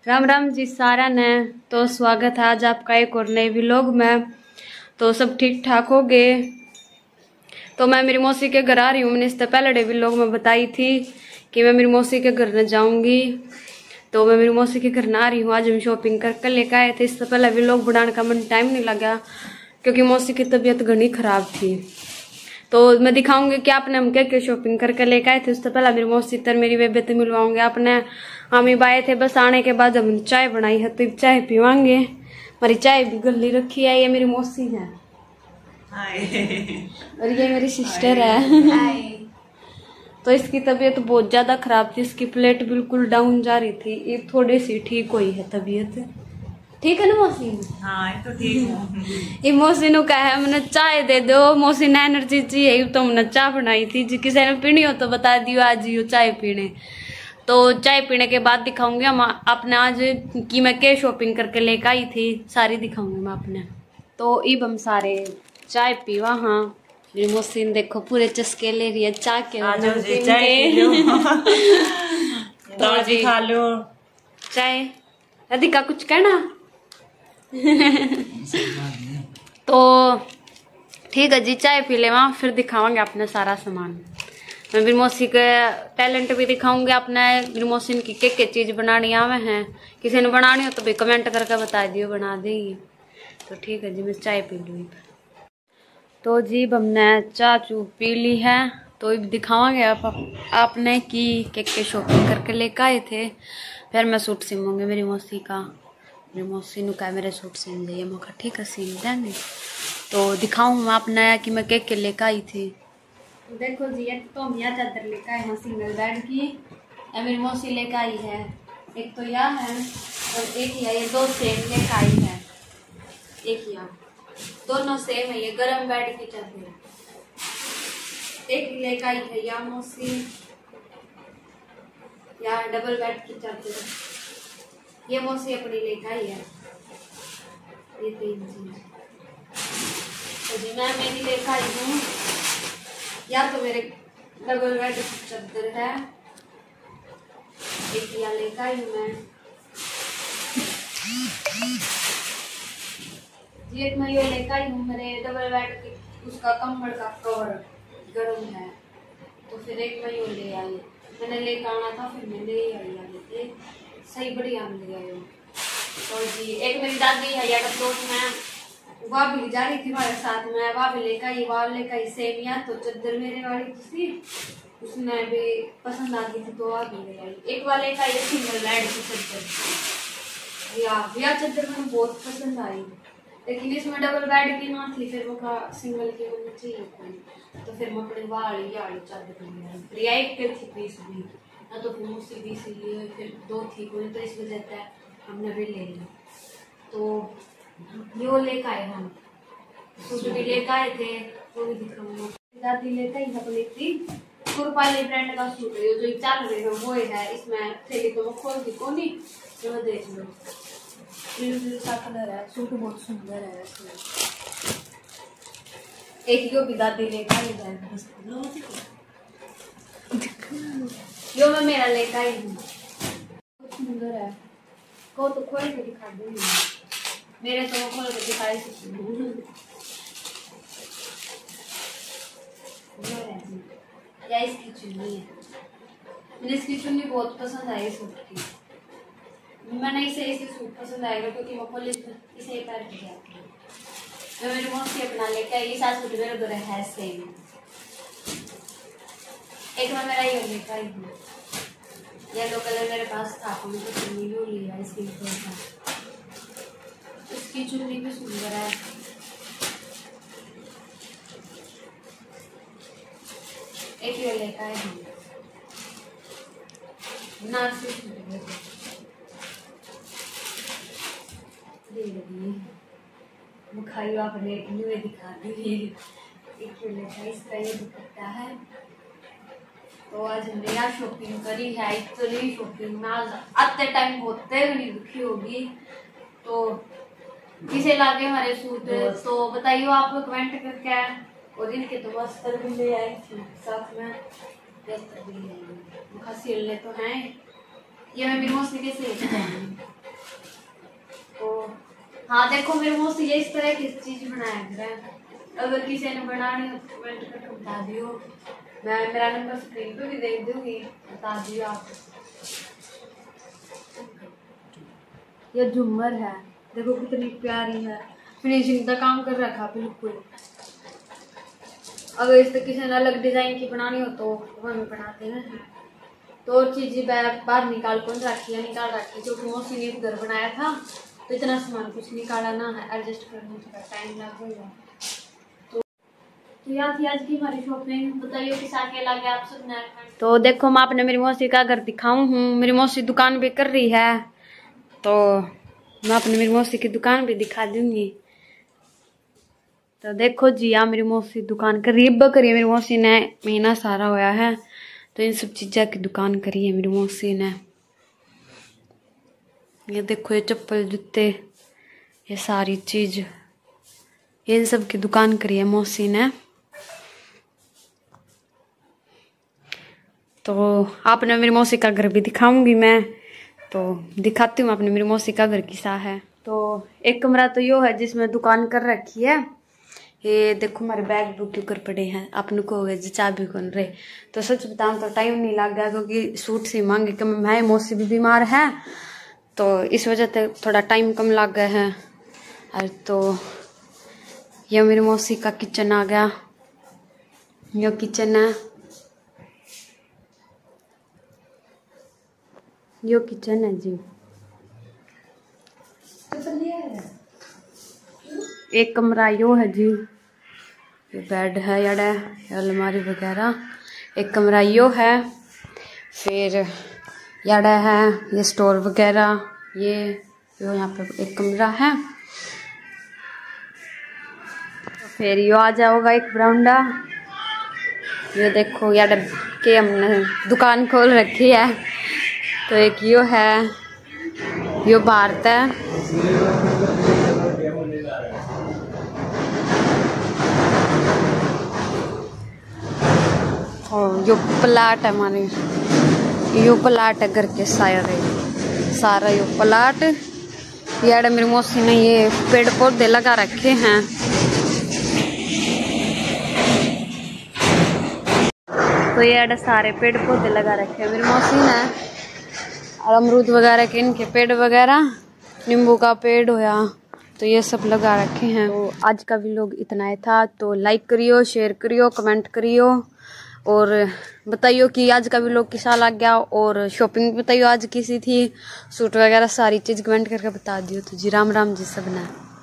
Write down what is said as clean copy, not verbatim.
राम राम जी सारा ने। तो स्वागत है आज आपका एक और नए व्लॉग में। तो सब ठीक ठाक हो गए। तो मैं मेरी मौसी के घर आ रही हूँ। मैंने इससे पहले व्लॉग में बताई थी कि मैं मेरी मौसी के घर न जाऊंगी। तो मैं मेरी मौसी के घर न आ रही हूँ। आज हम शॉपिंग कर लेकर आए थे। इससे पहले व्लॉग बनाने का मन टाइम नहीं लगा क्योंकि मौसी की तबीयत घनी खराब थी। तो मैं दिखाऊंगी कि आपने हम क्या शॉपिंग करके लेकर आए थे। उससे पहले मेरी मौसी तर मेरी बेबे तो मिलवाऊंगे आपने। हम ही आए थे, बस आने के बाद हम चाय बनाई है तो चाय पीवांगे। हमारी चाय भी गली रखी है। ये मेरी मौसी है और ये मेरी सिस्टर है। तो इसकी तबीयत बहुत ज्यादा खराब थी। इसकी प्लेट बिल्कुल डाउन जा रही थी। ये थोड़ी सी ठीक हुई है तबीयत। ठीक है ना मौसी? हाँ तो ठीक हूँ। ये मौसी नु कहा है मैंने चाय दे दो। मौसी ने एनर्जी चाहिए तो हमने चाय बनाई थी। जी किसी ने पीनी हो तो बता दियो आज ही चाय पीने। तो चाय पीने के बाद दिखाऊंगी हम आपने आज की मैं क्या शॉपिंग करके लेकर आई थी। सारी दिखाऊंगी मैं आपने। तो इब हम सारे चाय पीवा। हाँ मेरी मौसी ने देखो पूरे चस्के ले रही है चाय के। तो जी खा लो चाय। राधिका कुछ कहना? तो ठीक है जी चाय पी ले वहाँ फिर दिखावांगे अपने सारा सामान। मैं मेरी मौसी के टैलेंट भी दिखाऊंगी अपने। मेरी मौसी की क्या चीज बनानी आवे हैं। किसी ने बनानी हो तो भी कमेंट करके बता दियो बना देगी। तो ठीक है जी मैं चाय पी लूँ। तो जी हमने चाय चू पी ली है। तो अब दिखावांगे आपने कि क्या शॉपिंग करके लेकर आए थे। फिर मैं सूट सिलूंगी मेरी मौसी का। मेरी मौसी ने कहा मेरे सूट सिल जाइए। मैं कहा ठीक है सिल देंगे। तो दिखाऊँ मैं अपना कि मैं क्या लेकर आई थी। देखो जी एक तो हम यहाँ चादर लेकर आए हैं सिंगल बेड की। मेरी मौसी लेकर आई है। एक तो यह है और एक यह ये दो सेम लेकर आई है। एक यहाँ दोनों सेम है। ये गरम बेड की चादर। एक लेकर आई है या मौसी या डबल बेड की चादर। ये मौसी अपनी लेकर आई है। ये तीन चीज तो जी मैं मेरी लेकर आई हूँ। या तो मेरे डबल बेड की चादर है। एक या लेकर आई हूँ मैं। जी एक मैं ये लेकर आई हूँ मेरे डबल बेड की। उसका कंबल का कवर गर्म है तो फिर एक मैं ये ले आई। मैंने लेकर आना था फिर मैं ले आई। सही बढ़िया ले आई हूँ। तो जी एक मेरी दादी है या दोस्त में वह भी जा रही थी हमारे साथ में। वह भी लेकर आई वह लेकर आई सेम या तो चादर मेरे वाली थी उसमें भी पसंद आ गई थी तो वह भी ले आई। एक वाले का ये सिंगल बेड की चादर या चादर मुझे बहुत पसंद आई लेकिन इसमें डबल बेड की ना थी। फिर वो सिंगल की होनी चाहिए तो फिर मैं अपनी वाली चादर ले आई। फिर एक थी पीस भी ना तो फिर मुझसे भी इसलिए फिर दो थी कोई तो इस वजह से हमने भी ले लिया। तो ये लेकर आए हम सूट भी लेकर आए थे वो भी दिखाऊंगा। दादी लेकर ही अपनी थी कुरपाली ब्रांड का सूट है जो चल रहे हैं वो है। इसमें थैली तो मैं खोल दी कोनी तो मैं देख लो ब्लू ब्लू सा कलर है। सूट बहुत सुंदर है इसमें। एक यो भी दादी लेकर आई है। यो मैं मेरा लेकर आई हूँ सुंदर है। को तो खोल के दिखा दूंगी मेरे तो खोल के दिखाई या इसकी चुन्नी है। मैंने इसकी चुन्नी बहुत पसंद आई सूट की। मैंने इसे सूट पसंद आएगा क्योंकि वो कॉलेज इसे पैर के जाती है। मैं मेरी मौसी अपना लेके आई। साथ सूट मेरे दो है सेम। एक मैं मेरा ये लेकर आई हूँ येलो कलर मेरे पास था तो मुझे चुन्नी भी लिया इसकी चुन्नी भी सुंदर है। एक ये लेकर आए हम खाई आपने दिखा दी। एक ये लेकर इसका ये दुपट्टा है। तो आज हमने यहाँ शॉपिंग करी है। एक्चुअली शॉपिंग में आज आते टाइम बहुत नहीं दुखी होगी तो किसे लागे हमारे सूट तो बताइए आप कमेंट करके। और इनके तो वस्त्र भी ले आई थी साथ में। वस्त्र भी ले आई सिलने तो हैं। ये मैं मेरी मौसी के सिल हाँ देखो मेरे मुँह से ये इस तरह की चीज बनाया करें। अगर किसी ने बनानी हो तो कमेंट करके बता दियो। मैं मेरा नंबर स्क्रीन पे भी दे दूंगी, बता दियो आप। ये झूमर है, देखो कितनी प्यारी है, फिनिशिंग का काम कर रखा बिल्कुल। अगर इस किसी ने अलग डिजाइन की बनानी हो तो वो हमें बनाते हैं। तो और चीज़ें बाहर निकाल कौन रखी है, निकाल रखी, क्योंकि मौसी ने घर बनाया था तो इतना सामान कुछ निकाला ना है, एडजस्ट करने में थोड़ा टाइम लग गया। तो यहाँ थी आज की हमारी शॉपिंग। बताइए कि आगे लगे आप सब ने। तो देखो मैं आपने मेरी मौसी का घर दिखाऊं हूँ। मेरी मौसी दुकान भी कर रही है, तो मैं अपने मेरी मौसी की दुकान भी दिखा दूंगी। तो देखो जी, यहाँ मेरी मौसी दुकान करी है मेरी मौसी ने, महीना सारा होया है तो इन सब चीज़ों की दुकान करी है मेरी मौसी ने। ये देखो ये चप्पल जूते ये सारी चीज इन सब की दुकान करी है मौसी ने। तो आपने मेरी मौसी का घर भी दिखाऊंगी मैं, तो दिखाती हूँ आपने मेरी मौसी का घर किसा है। तो एक कमरा तो यो है जिसमें दुकान कर रखी है। ये देखो हमारे बैग बुक क्यों कर पड़े हैं, आपने को हो गए चाबी कौन रहे। तो सच बताऊं तो टाइम नहीं लग गया, क्योंकि सूट से मांगे कम है, मौसी भी बीमार है तो इस वजह से थोड़ा टाइम कम लग गया है। और तो ये मेरी मौसी का किचन आ गया, ये किचन है, यो किचन है जी। एक कमरा यो है जी, ये बेड है याडा, अलमारी वगैरह। एक कमरा यो है, फिर याडा है ये स्टोर वगैरह, ये यो यहाँ पे एक कमरा है। फिर यो आ जाओगा एक बरामदा। ये देखो याडा के हमने दुकान खोल रखी है। तो एक यो है, यो भारत है, और यो प्लाट है हमारे, यो प्लाट है घर के सारा यो प्लाट। यार मेरी मौसी ने ये पेड़ पौधे लगा रखे हैं। तो ये सारे पेड़ पौधे लगा रखे हैं मेरी मौसी ने, और अमरूद वगैरह के इनके पेड़ वगैरह, नींबू का पेड़ होया, तो ये सब लगा रखे हैं। तो आज का व्लॉग इतना ही था। तो लाइक करियो, शेयर करियो, कमेंट करियो और बताइयो कि आज का व्लॉग कैसा लग गया। और शॉपिंग बताइयो आज किसी थी, सूट वगैरह सारी चीज़ कमेंट करके बता दियो। तो जी राम राम जी सबने।